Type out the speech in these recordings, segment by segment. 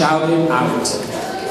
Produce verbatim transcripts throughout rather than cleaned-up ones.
Shout It Out.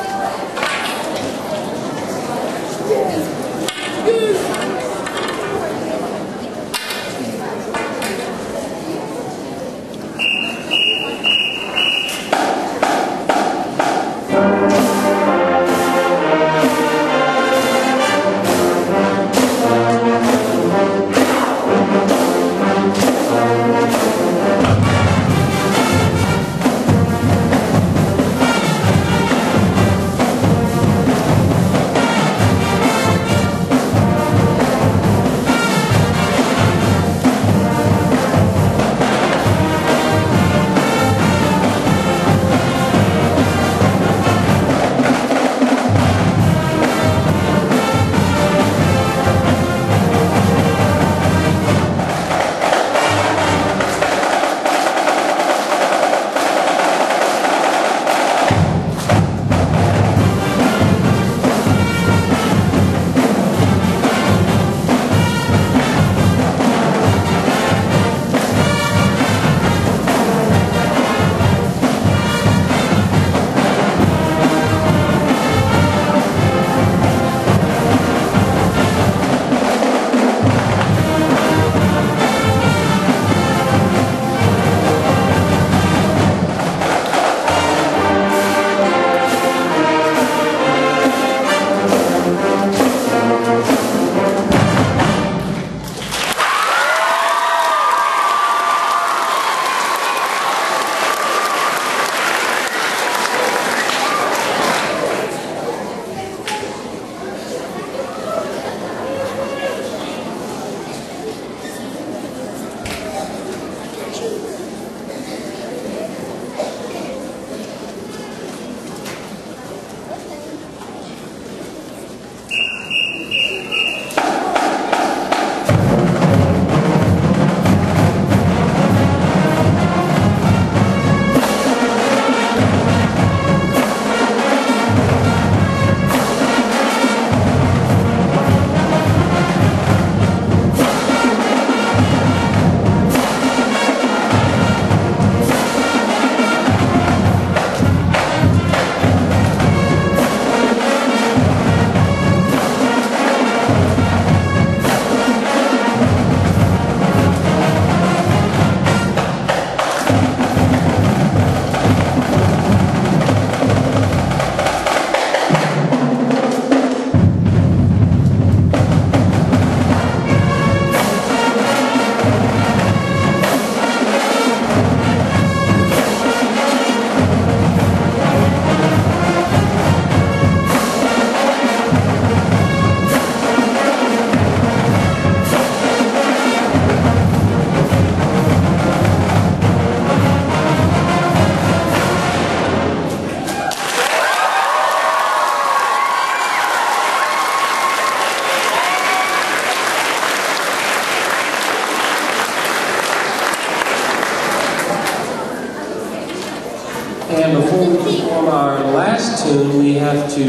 And before we perform our last tune, we have to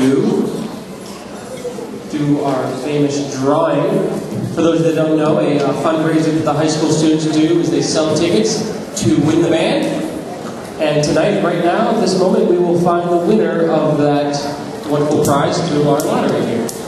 do our famous drawing. For those that don't know, a, a fundraiser that the high school students do is they sell tickets to win the band. And tonight, right now, at this moment, we will find the winner of that wonderful prize through our lottery here.